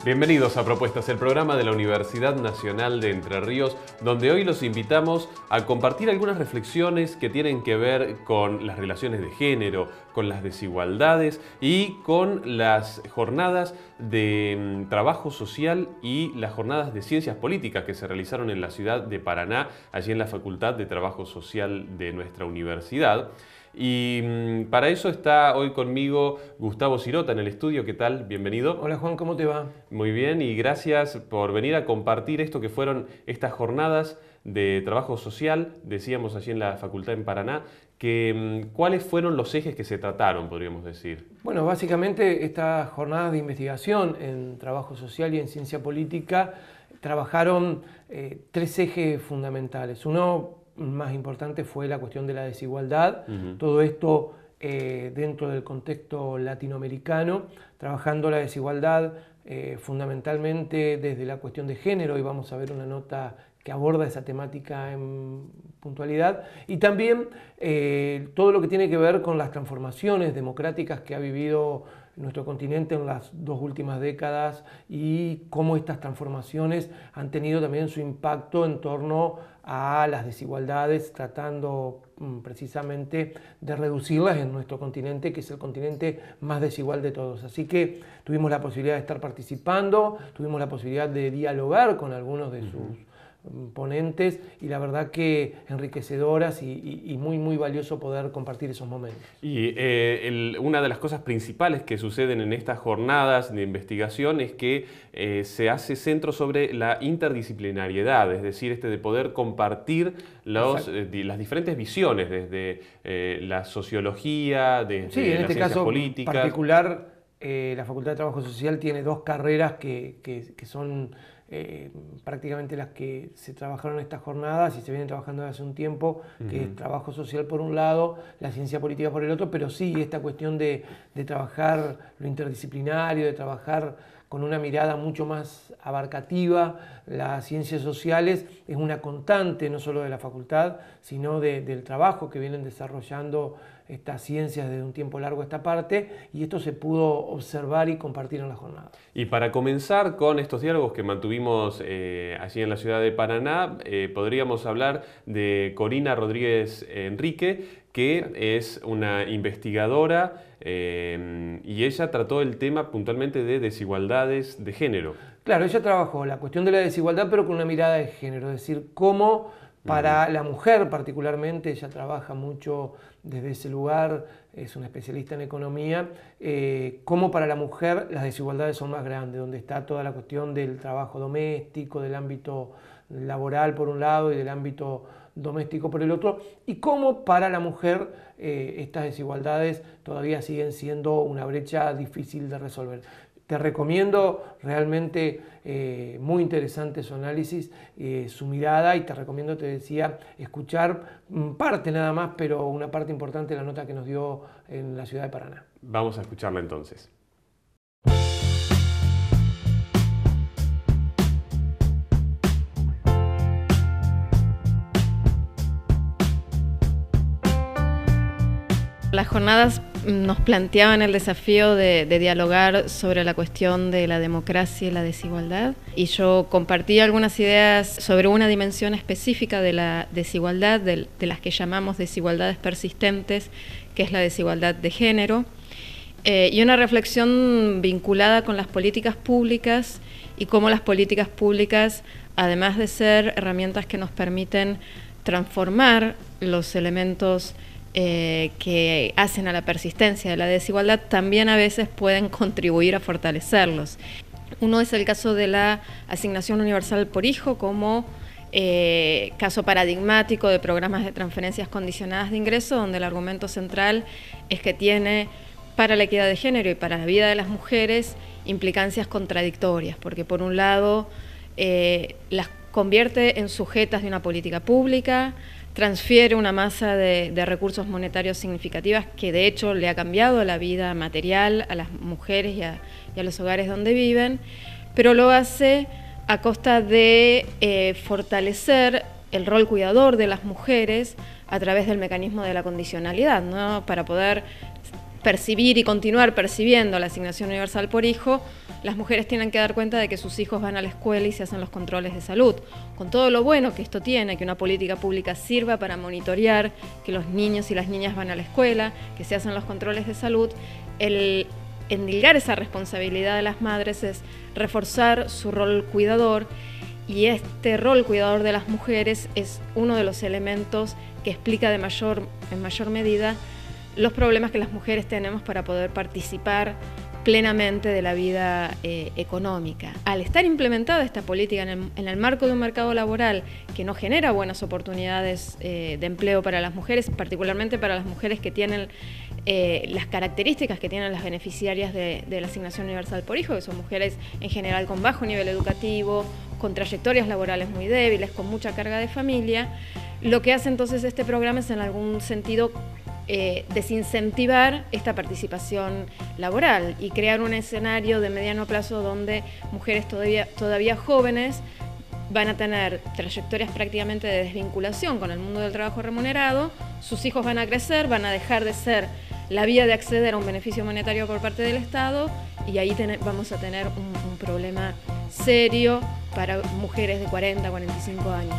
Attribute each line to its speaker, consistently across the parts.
Speaker 1: Bienvenidos a Propuestas, el programa de la Universidad Nacional de Entre Ríos, donde hoy los invitamos a compartir algunas reflexiones que tienen que ver con las relaciones de género, con las desigualdades y con las jornadas de trabajo social y las jornadas de ciencias políticas que se realizaron en la ciudad de Paraná, allí en la Facultad de Trabajo Social de nuestra universidad. Y para eso está hoy conmigo Gustavo Sirota en el estudio. ¿Qué tal? Bienvenido.
Speaker 2: Hola Juan, ¿cómo te va?
Speaker 1: Muy bien, y gracias por venir a compartir esto que fueron estas jornadas de trabajo social, decíamos allí en la Facultad en Paraná, ¿cuáles fueron los ejes que se trataron, podríamos decir?
Speaker 2: Bueno, básicamente estas jornadas de investigación en trabajo social y en ciencia política trabajaron tres ejes fundamentales. Uno más importante fue la cuestión de la desigualdad, todo esto dentro del contexto latinoamericano, trabajando la desigualdad fundamentalmente desde la cuestión de género, y vamos a ver una nota que aborda esa temática en puntualidad, y también todo lo que tiene que ver con las transformaciones democráticas que ha vivido nuestro continente en las dos últimas décadas y cómo estas transformaciones han tenido también su impacto en torno a las desigualdades, tratando precisamente de reducirlas en nuestro continente, que es el continente más desigual de todos. Así que tuvimos la posibilidad de estar participando, tuvimos la posibilidad de dialogar con algunos de sus ponentes, y la verdad que enriquecedoras y muy valioso poder compartir esos momentos.
Speaker 1: Y una de las cosas principales que suceden en estas jornadas de investigación es que se hace centro sobre la interdisciplinariedad, es decir, de poder compartir las diferentes visiones, desde la sociología, desde
Speaker 2: en
Speaker 1: las ciencias políticas.
Speaker 2: En particular, la Facultad de Trabajo Social tiene dos carreras que son prácticamente las que se trabajaron en estas jornadas y se vienen trabajando desde hace un tiempo, que es trabajo social por un lado, la ciencia política por el otro, pero sí esta cuestión de trabajar lo interdisciplinario, de trabajar con una mirada mucho más abarcativa. Las ciencias sociales es una constante no solo de la facultad, sino del trabajo que vienen desarrollando estas ciencias desde un tiempo largo a esta parte, y esto se pudo observar y compartir en la jornada.
Speaker 1: Y para comenzar con estos diálogos que mantuvimos allí en la ciudad de Paraná, podríamos hablar de Corina Rodríguez Enrique, que es una investigadora y ella trató el tema puntualmente de desigualdades de género.
Speaker 2: Claro, ella trabajó la cuestión de la desigualdad, pero con una mirada de género, es decir, cómo para la mujer particularmente, ella trabaja mucho desde ese lugar, es una especialista en economía, cómo para la mujer las desigualdades son más grandes, donde está toda la cuestión del trabajo doméstico, del ámbito laboral por un lado y del ámbito doméstico por el otro, y cómo para la mujer estas desigualdades todavía siguen siendo una brecha difícil de resolver. Te recomiendo realmente muy interesante su análisis, su mirada, y te recomiendo, te decía, escuchar parte nada más, pero una parte importante de la nota que nos dio en la ciudad de Paraná.
Speaker 1: Vamos a escucharla entonces.
Speaker 3: Las jornadas nos planteaban el desafío de dialogar sobre la cuestión de la democracia y la desigualdad, y yo compartí algunas ideas sobre una dimensión específica de la desigualdad, de las que llamamos desigualdades persistentes, que es la desigualdad de género, y una reflexión vinculada con las políticas públicas y cómo las políticas públicas, además de ser herramientas que nos permiten transformar los elementos que hacen a la persistencia de la desigualdad, también a veces pueden contribuir a fortalecerlos. Uno es el caso de la asignación universal por hijo como caso paradigmático de programas de transferencias condicionadas de ingreso, donde el argumento central es que tiene para la equidad de género y para la vida de las mujeres implicancias contradictorias, porque por un lado las convierte en sujetas de una política pública, transfiere una masa de recursos monetarios significativas que de hecho le ha cambiado la vida material a las mujeres y a los hogares donde viven, pero lo hace a costa de fortalecer el rol cuidador de las mujeres a través del mecanismo de la condicionalidad, ¿no? Para poder percibir y continuar percibiendo la asignación universal por hijo, las mujeres tienen que dar cuenta de que sus hijos van a la escuela y se hacen los controles de salud. Con todo lo bueno que esto tiene, que una política pública sirva para monitorear que los niños y las niñas van a la escuela, que se hacen los controles de salud, el endilgar esa responsabilidad de las madres es reforzar su rol cuidador, y este rol cuidador de las mujeres es uno de los elementos que explica en mayor medida los problemas que las mujeres tenemos para poder participar plenamente de la vida económica. Al estar implementada esta política en el marco de un mercado laboral que no genera buenas oportunidades de empleo para las mujeres, particularmente para las mujeres que tienen las características que tienen las beneficiarias de la asignación universal por hijo, que son mujeres en general con bajo nivel educativo, con trayectorias laborales muy débiles, con mucha carga de familia, lo que hace entonces este programa es en algún sentido desincentivar esta participación laboral y crear un escenario de mediano plazo donde mujeres todavía jóvenes van a tener trayectorias prácticamente de desvinculación con el mundo del trabajo remunerado, sus hijos van a crecer, van a dejar de ser la vía de acceder a un beneficio monetario por parte del Estado, y ahí vamos a tener un problema serio para mujeres de 40, 45 años.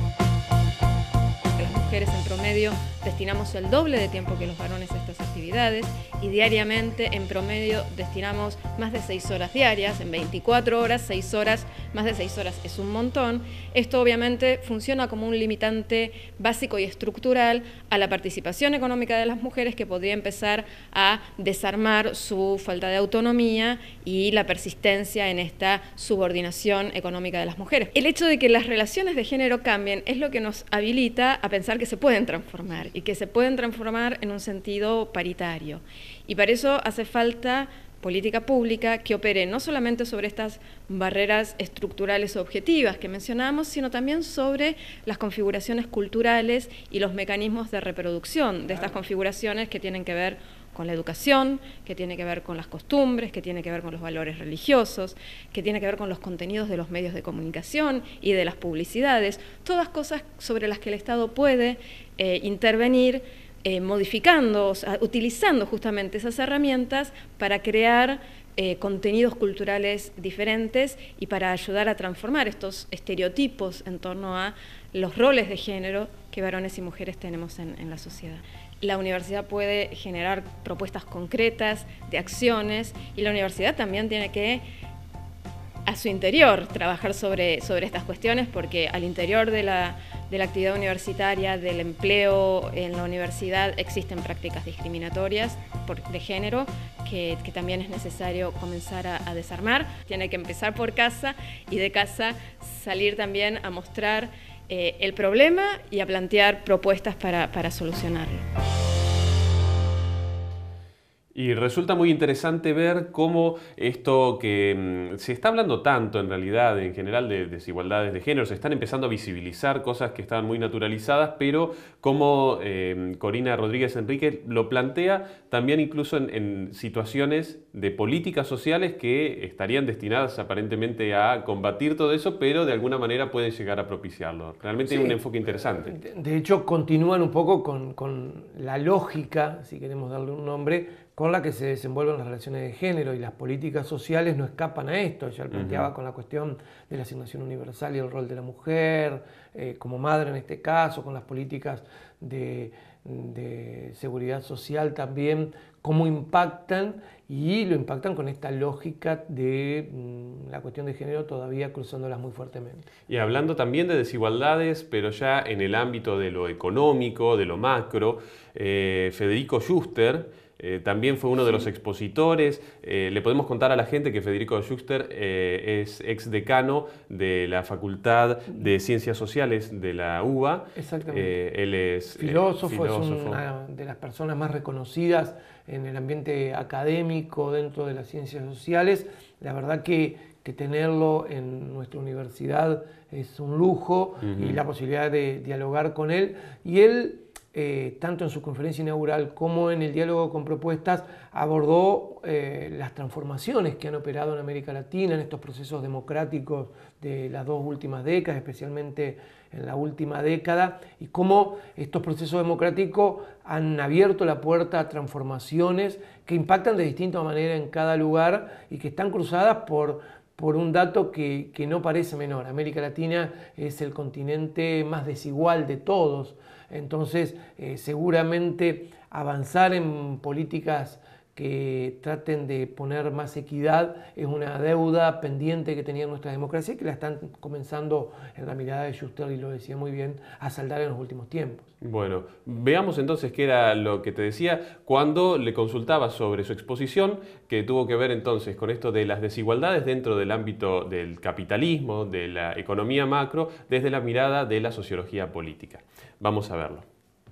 Speaker 3: Las mujeres en promedio destinamos el doble de tiempo que los varones a estas actividades, y diariamente en promedio destinamos más de 6 horas diarias, en 24 horas, 6 horas, más de 6 horas es un montón. Esto obviamente funciona como un limitante básico y estructural a la participación económica de las mujeres, que podría empezar a desarmar su falta de autonomía y la persistencia en esta subordinación económica de las mujeres. El hecho de que las relaciones de género cambien es lo que nos habilita a pensar que se pueden transformar, y que se pueden transformar en un sentido paritario. Y para eso hace falta política pública que opere no solamente sobre estas barreras estructurales objetivas que mencionamos, sino también sobre las configuraciones culturales y los mecanismos de reproducción de estas configuraciones, que tienen que ver con la educación, que tiene que ver con las costumbres, que tiene que ver con los valores religiosos, que tiene que ver con los contenidos de los medios de comunicación y de las publicidades, todas cosas sobre las que el Estado puede intervenir, modificando, o sea, utilizando justamente esas herramientas para crear contenidos culturales diferentes y para ayudar a transformar estos estereotipos en torno a los roles de género que varones y mujeres tenemos en la sociedad. La universidad puede generar propuestas concretas de acciones, y la universidad también tiene que, a su interior, trabajar sobre estas cuestiones, porque al interior de la actividad universitaria, del empleo en la universidad, existen prácticas discriminatorias de género que también es necesario comenzar a desarmar. Tiene que empezar por casa, y de casa salir también a mostrar el problema y a plantear propuestas para solucionarlo.
Speaker 1: Y resulta muy interesante ver cómo esto que se está hablando tanto en realidad, en general, de desigualdades de género, se están empezando a visibilizar cosas que estaban muy naturalizadas, pero como Corina Rodríguez Enrique lo plantea también incluso en situaciones de políticas sociales que estarían destinadas aparentemente a combatir todo eso, pero de alguna manera pueden llegar a propiciarlo. Realmente sí, es un enfoque interesante.
Speaker 2: De hecho, continúan un poco con la lógica, si queremos darle un nombre, con la que se desenvuelven las relaciones de género, y las políticas sociales no escapan a esto. Ya lo planteaba con la cuestión de la asignación universal y el rol de la mujer, como madre en este caso, con las políticas de seguridad social también, cómo impactan, y lo impactan con esta lógica de la cuestión de género todavía cruzándolas muy fuertemente.
Speaker 1: Y hablando también de desigualdades, pero ya en el ámbito de lo económico, de lo macro, Federico Schuster también fue uno de los expositores. Le podemos contar a la gente que Federico Schuster es exdecano de la Facultad de Ciencias Sociales de la UBA.
Speaker 2: Exactamente.
Speaker 1: Él es
Speaker 2: filósofo, es una de las personas más reconocidas en el ambiente académico dentro de las ciencias sociales. La verdad que tenerlo en nuestra universidad es un lujo, y la posibilidad de dialogar con él. Y él tanto en su conferencia inaugural como en el diálogo con propuestas, abordó las transformaciones que han operado en América Latina, en estos procesos democráticos de las 2 últimas décadas, especialmente en la última década, y cómo estos procesos democráticos han abierto la puerta a transformaciones que impactan de distinta manera en cada lugar y que están cruzadas por un dato que no parece menor. América Latina es el continente más desigual de todos. Entonces, seguramente avanzar en políticas que traten de poner más equidad es una deuda pendiente que tenía nuestra democracia y que la están comenzando, en la mirada de Schuster, y lo decía muy bien, a saldar en los últimos tiempos.
Speaker 1: Bueno, veamos entonces qué era lo que te decía cuando le consultaba sobre su exposición, que tuvo que ver entonces con esto de las desigualdades dentro del ámbito del capitalismo, de la economía macro, desde la mirada de la sociología política. Vamos a verlo.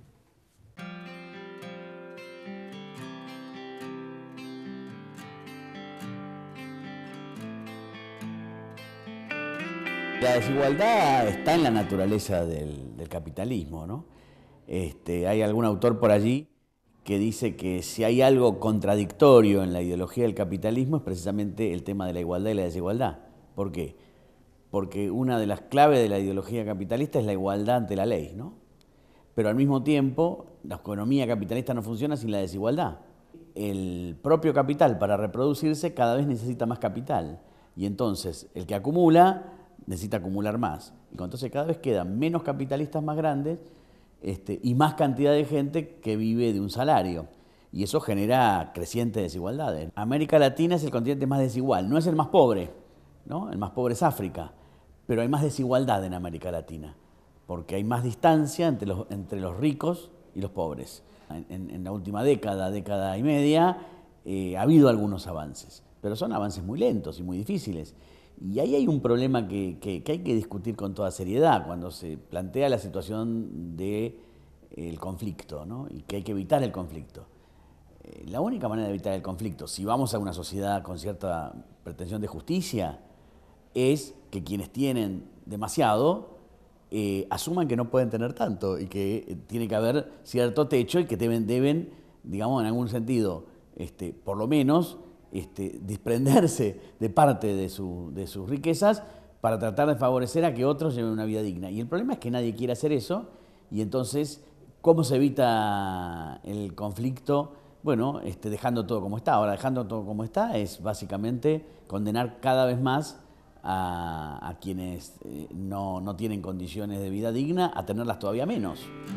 Speaker 4: La desigualdad está en la naturaleza del capitalismo, ¿no? Hay algún autor por allí que dice que si hay algo contradictorio en la ideología del capitalismo es precisamente el tema de la igualdad y la desigualdad. ¿Por qué? Porque una de las claves de la ideología capitalista es la igualdad ante la ley, ¿no? Pero al mismo tiempo, la economía capitalista no funciona sin la desigualdad. El propio capital, para reproducirse, cada vez necesita más capital. Y entonces, el que acumula necesita acumular más. Y entonces cada vez quedan menos capitalistas más grandes y más cantidad de gente que vive de un salario. Y eso genera crecientes desigualdades. América Latina es el continente más desigual, no es el más pobre, ¿no? El más pobre es África, pero hay más desigualdad en América Latina, porque hay más distancia entre los ricos y los pobres. En la última década y media, ha habido algunos avances, pero son avances muy lentos y muy difíciles. Y ahí hay un problema que hay que discutir con toda seriedad cuando se plantea la situación del conflicto, ¿no? Y que hay que evitar el conflicto. La única manera de evitar el conflicto, si vamos a una sociedad con cierta pretensión de justicia, es que quienes tienen demasiado asuman que no pueden tener tanto y que tiene que haber cierto techo y que deben, digamos, en algún sentido, por lo menos, desprenderse de parte de sus riquezas para tratar de favorecer a que otros lleven una vida digna. Y el problema es que nadie quiere hacer eso, y entonces, ¿cómo se evita el conflicto? Bueno, dejando todo como está. Ahora, dejando todo como está es básicamente condenar cada vez más a quienes no tienen condiciones de vida digna a tenerlas todavía menos.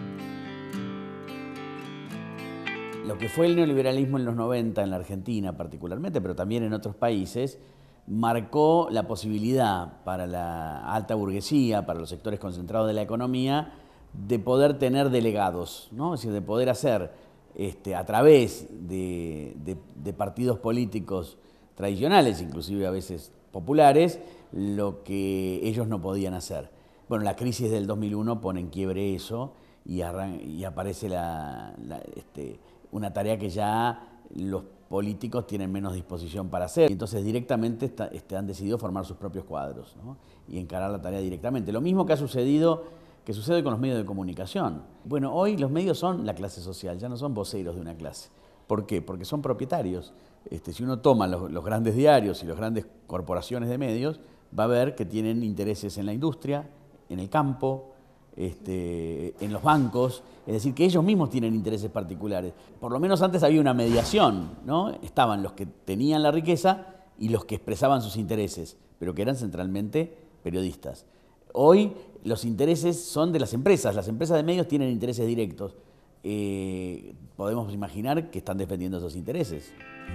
Speaker 4: Lo que fue el neoliberalismo en los 90 en la Argentina particularmente, pero también en otros países, marcó la posibilidad para la alta burguesía, para los sectores concentrados de la economía, de poder tener delegados, ¿no? Es decir, de poder hacer a través de partidos políticos tradicionales, inclusive a veces populares, lo que ellos no podían hacer. Bueno, la crisis del 2001 pone en quiebre eso y aparece una tarea que ya los políticos tienen menos disposición para hacer. Y entonces directamente han decidido formar sus propios cuadros, ¿no? Y encarar la tarea directamente. Lo mismo que sucede con los medios de comunicación. Bueno, hoy los medios son la clase social, ya no son voceros de una clase. ¿Por qué? Porque son propietarios. Si uno toma los grandes diarios y las grandes corporaciones de medios, va a ver que tienen intereses en la industria, en el campo, en los bancos, es decir, que ellos mismos tienen intereses particulares. Por lo menos antes había una mediación, ¿no? Estaban los que tenían la riqueza y los que expresaban sus intereses, pero que eran centralmente periodistas. Hoy los intereses son de las empresas de medios tienen intereses directos. Podemos imaginar que están defendiendo esos intereses.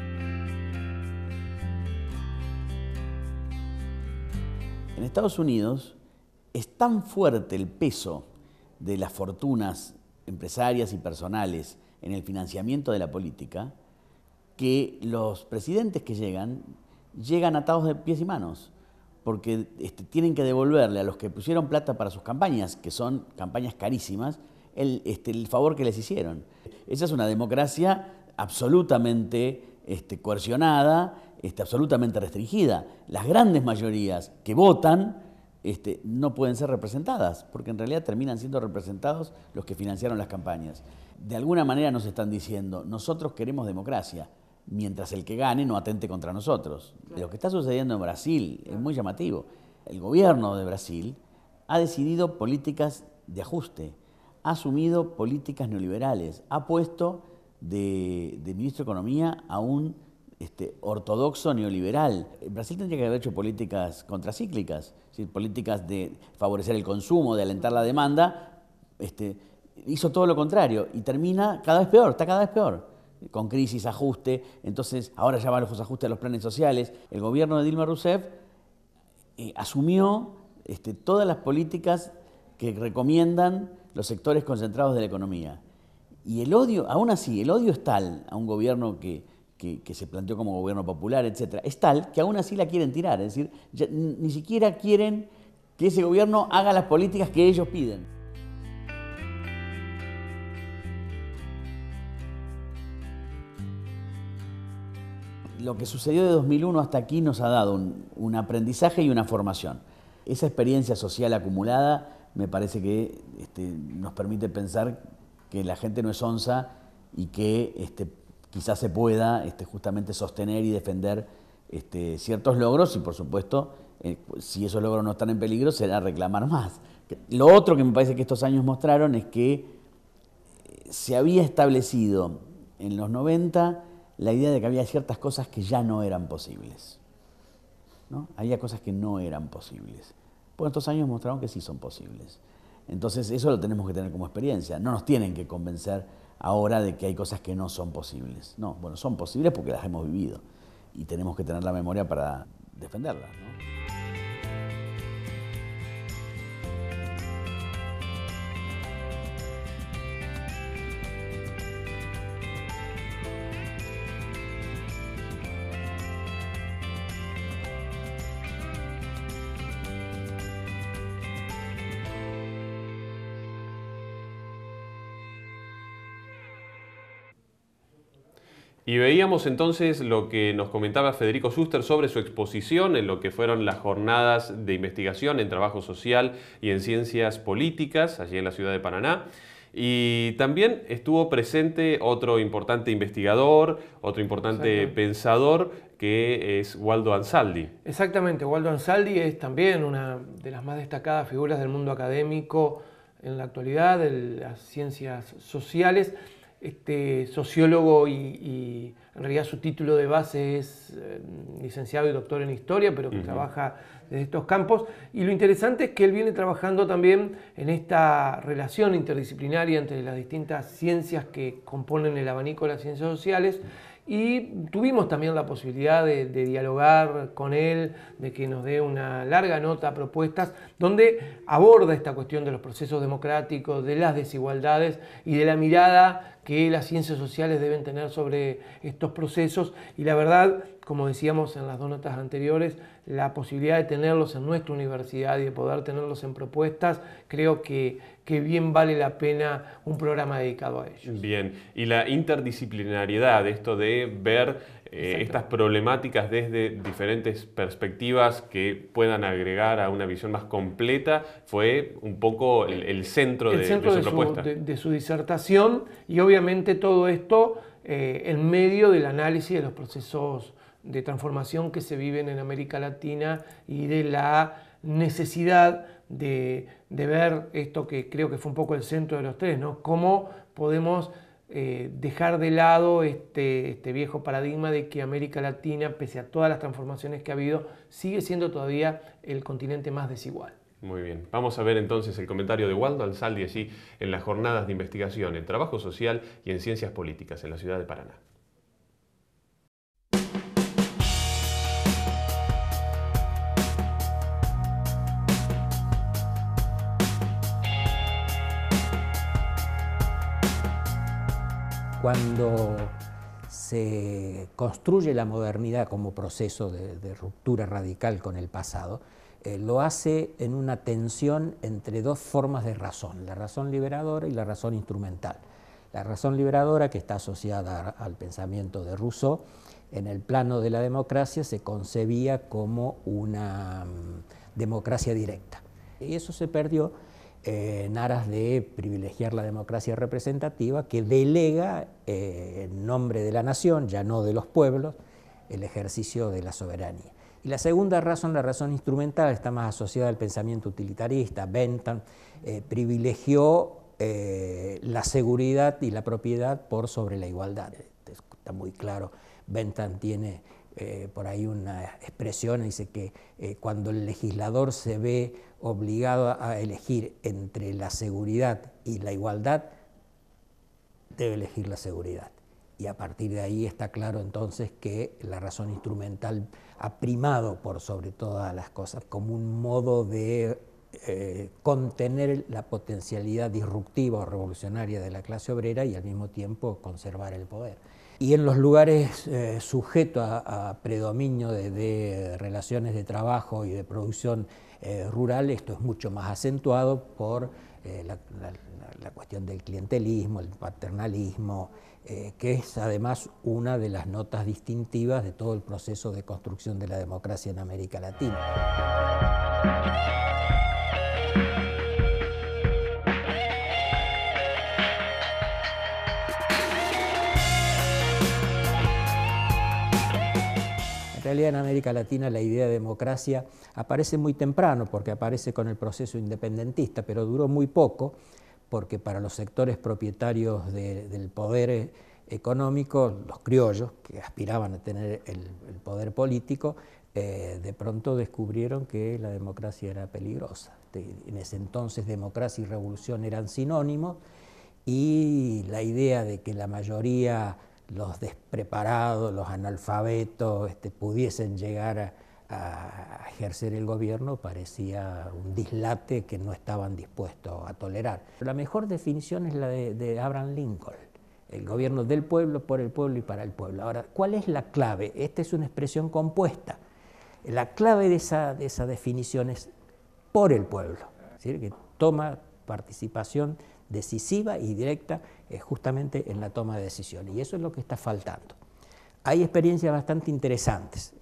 Speaker 4: En Estados Unidos es tan fuerte el peso de las fortunas empresarias y personales en el financiamiento de la política que los presidentes que llegan atados de pies y manos, porque tienen que devolverle a los que pusieron plata para sus campañas, que son campañas carísimas, el favor que les hicieron. Esa es una democracia absolutamente coercionada, absolutamente restringida. Las grandes mayorías que votan no pueden ser representadas, porque en realidad terminan siendo representados los que financiaron las campañas. De alguna manera nos están diciendo, nosotros queremos democracia, mientras el que gane no atente contra nosotros. Lo que está sucediendo en Brasil es muy llamativo. El gobierno de Brasil ha decidido políticas de ajuste, ha asumido políticas neoliberales, ha puesto de ministro de Economía a un ortodoxo neoliberal. Brasil tendría que haber hecho políticas contracíclicas, es decir, políticas de favorecer el consumo, de alentar la demanda. Hizo todo lo contrario y termina cada vez peor, está cada vez peor, con crisis, ajuste. Entonces ahora ya van los ajustes a los planes sociales. El gobierno de Dilma Rousseff asumió todas las políticas que recomiendan los sectores concentrados de la economía. Y el odio, aún así, el odio es tal a un gobierno que se planteó como gobierno popular, etcétera, es tal que aún así la quieren tirar. Es decir, ni siquiera quieren que ese gobierno haga las políticas que ellos piden. Lo que sucedió de 2001 hasta aquí nos ha dado un aprendizaje y una formación. Esa experiencia social acumulada me parece que nos permite pensar que la gente no es onza y que quizás se pueda justamente sostener y defender ciertos logros y, por supuesto, si esos logros no están en peligro, será reclamar más. Lo otro que me parece que estos años mostraron es que se había establecido en los 90 la idea de que había ciertas cosas que ya no eran posibles, ¿no? Había cosas que no eran posibles. Pues estos años mostraron que sí son posibles. Entonces eso lo tenemos que tener como experiencia. No nos tienen que convencer ahora de que hay cosas que no son posibles. No, bueno, son posibles porque las hemos vivido y tenemos que tener la memoria para defenderlas, ¿no?
Speaker 1: Y veíamos entonces lo que nos comentaba Federico Schuster sobre su exposición en lo que fueron las jornadas de investigación en trabajo social y en ciencias políticas, allí en la ciudad de Paraná. Y también estuvo presente otro importante investigador, otro importante pensador, que es Waldo Ansaldi.
Speaker 2: Exactamente, Waldo Ansaldi es también una de las más destacadas figuras del mundo académico en la actualidad, de las ciencias sociales. Sociólogo y en realidad su título de base es licenciado y doctor en historia, pero que trabaja desde estos campos. Y lo interesante es que él viene trabajando también en esta relación interdisciplinaria entre las distintas ciencias que componen el abanico de las ciencias sociales. Y tuvimos también la posibilidad de dialogar con él, de que nos dé una larga nota a propuestas, donde aborda esta cuestión de los procesos democráticos, de las desigualdades y de la mirada que las ciencias sociales deben tener sobre estos procesos. Y la verdad, como decíamos en las dos notas anteriores, la posibilidad de tenerlos en nuestra universidad y de poder tenerlos en propuestas, creo que bien vale la pena un programa dedicado a ellos.
Speaker 1: Bien, y la interdisciplinariedad, esto de ver estas problemáticas desde diferentes perspectivas que puedan agregar a una visión más completa, fue un poco el centro de su propuesta.
Speaker 2: De su disertación, y obviamente todo esto en medio del análisis de los procesos de transformación que se viven en América Latina y de la necesidad de ver esto que creo que fue un poco el centro de los tres, ¿no? Cómo podemos dejar de lado este viejo paradigma de que América Latina, pese a todas las transformaciones que ha habido, sigue siendo todavía el continente más desigual.
Speaker 1: Muy bien, vamos a ver entonces el comentario de Waldo Ansaldi allí en las jornadas de investigación en trabajo social y en ciencias políticas en la ciudad de Paraná.
Speaker 5: Cuando se construye la modernidad como proceso de ruptura radical con el pasado, lo hace en una tensión entre dos formas de razón, la razón liberadora y la razón instrumental. La razón liberadora, que está asociada al pensamiento de Rousseau, en el plano de la democracia se concebía como una democracia directa. Y eso se perdió en aras de privilegiar la democracia representativa, que delega en nombre de la nación, ya no de los pueblos, el ejercicio de la soberanía. Y la segunda razón, la razón instrumental, está más asociada al pensamiento utilitarista. Bentham privilegió la seguridad y la propiedad por sobre la igualdad. Está muy claro, Bentham tiene por ahí una expresión, dice que cuando el legislador se ve obligado a elegir entre la seguridad y la igualdad, debe elegir la seguridad. Y a partir de ahí está claro entonces que la razón instrumental ha primado por sobre todas las cosas como un modo de contener la potencialidad disruptiva o revolucionaria de la clase obrera y al mismo tiempo conservar el poder. Y en los lugares sujetos a predominio de relaciones de trabajo y de producción rural, esto es mucho más acentuado por la cuestión del clientelismo, el paternalismo, que es además una de las notas distintivas de todo el proceso de construcción de la democracia en América Latina. En realidad en América Latina la idea de democracia aparece muy temprano porque aparece con el proceso independentista, pero duró muy poco porque para los sectores propietarios del poder económico, los criollos que aspiraban a tener el poder político, de pronto descubrieron que la democracia era peligrosa. En ese entonces democracia y revolución eran sinónimos y la idea de que la mayoría, los despreparados, los analfabetos, pudiesen llegar a ejercer el gobierno parecía un dislate que no estaban dispuestos a tolerar. La mejor definición es la de Abraham Lincoln, el gobierno del pueblo, por el pueblo y para el pueblo. Ahora, ¿cuál es la clave? Esta es una expresión compuesta. La clave de esa definición es por el pueblo, es decir, que toma participación decisiva y directa justamente en la toma de decisiones, y eso es lo que está faltando. Hay experiencias bastante interesantes.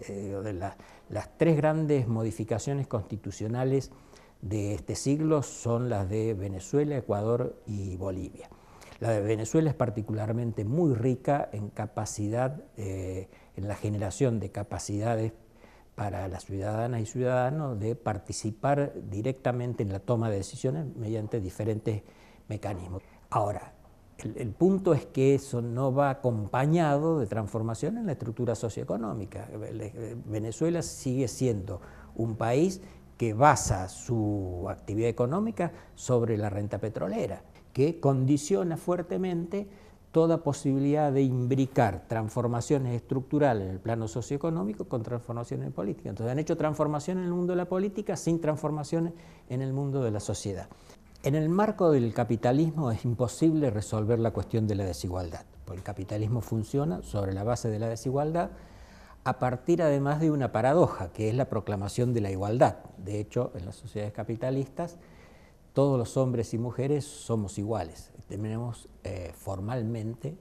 Speaker 5: Las tres grandes modificaciones constitucionales de este siglo son las de Venezuela, Ecuador y Bolivia. La de Venezuela es particularmente muy rica en capacidad, en la generación de capacidades para las ciudadanas y ciudadanos de participar directamente en la toma de decisiones mediante diferentes mecanismos. Ahora, el punto es que eso no va acompañado de transformación en la estructura socioeconómica. Venezuela sigue siendo un país que basa su actividad económica sobre la renta petrolera, que condiciona fuertemente toda posibilidad de imbricar transformaciones estructurales en el plano socioeconómico con transformaciones en política. Entonces han hecho transformaciones en el mundo de la política sin transformaciones en el mundo de la sociedad. En el marco del capitalismo es imposible resolver la cuestión de la desigualdad, porque el capitalismo funciona sobre la base de la desigualdad a partir además de una paradoja, que es la proclamación de la igualdad. De hecho, en las sociedades capitalistas, todos los hombres y mujeres somos iguales. Tenemos formalmente,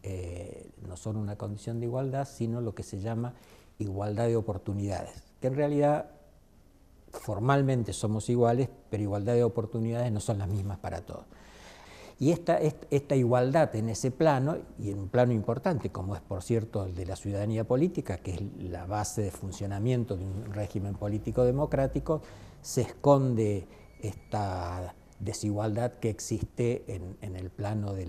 Speaker 5: no son una condición de igualdad, sino lo que se llama igualdad de oportunidades, que en realidad formalmente somos iguales, pero igualdad de oportunidades no son las mismas para todos. Y esta igualdad en ese plano, y en un plano importante, como es por cierto el de la ciudadanía política, que es la base de funcionamiento de un régimen político democrático, se esconde esta desigualdad que existe en el plano de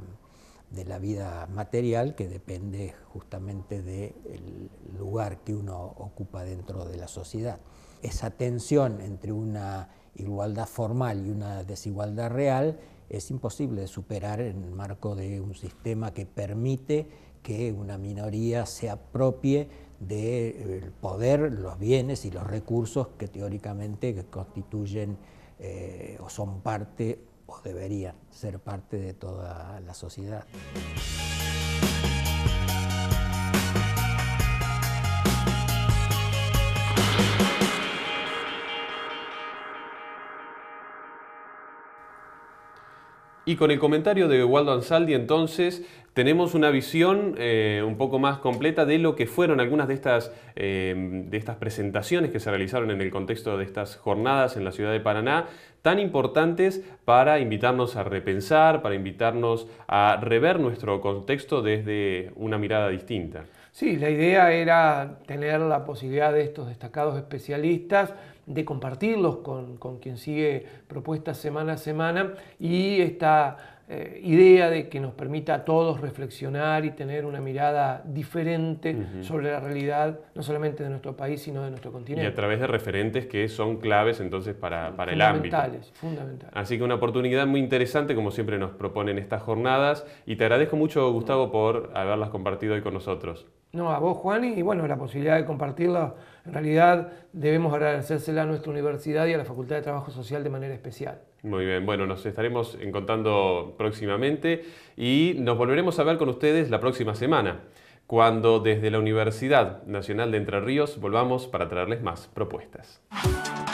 Speaker 5: la vida material, que depende justamente del lugar que uno ocupa dentro de la sociedad. Esa tensión entre una igualdad formal y una desigualdad real es imposible de superar en el marco de un sistema que permite que una minoría se apropie del poder, los bienes y los recursos que teóricamente constituyen o son parte o deberían ser parte de toda la sociedad.
Speaker 1: Y con el comentario de Waldo Ansaldi, entonces, tenemos una visión un poco más completa de lo que fueron algunas de estas presentaciones que se realizaron en el contexto de estas jornadas en la ciudad de Paraná, tan importantes para invitarnos a repensar, para invitarnos a rever nuestro contexto desde una mirada distinta.
Speaker 2: Sí, la idea era tener la posibilidad de estos destacados especialistas, de compartirlos con quien sigue propuestas semana a semana, y esta idea de que nos permita a todos reflexionar y tener una mirada diferente sobre la realidad, no solamente de nuestro país, sino de nuestro continente.
Speaker 1: Y a través de referentes que son claves entonces para el ámbito.
Speaker 2: Fundamentales.
Speaker 1: Así que una oportunidad muy interesante, como siempre nos proponen estas jornadas, y te agradezco mucho, Gustavo, por haberlas compartido hoy con nosotros.
Speaker 2: No, a vos, Juan, y bueno, la posibilidad de compartirla, en realidad debemos agradecérsela a nuestra universidad y a la Facultad de Trabajo Social de manera especial.
Speaker 1: Muy bien, bueno, nos estaremos encontrando próximamente y nos volveremos a ver con ustedes la próxima semana, cuando desde la Universidad Nacional de Entre Ríos volvamos para traerles más propuestas.